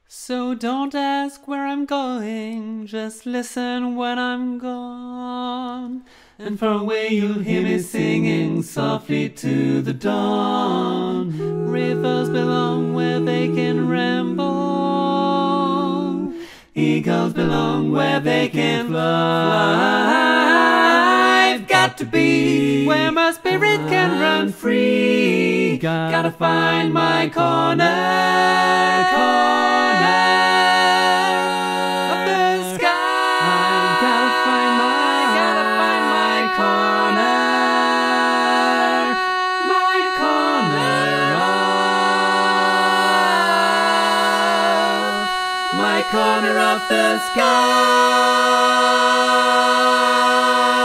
So don't ask where I'm going, just listen when I'm gone. And far away you'll hear me singing softly to the dawn. Rivers belong where they can ramble, eagles belong where they can fly. I've got to be where my spirit can run free. Gotta find my corner of the sky. I've gotta find my corner of the sky.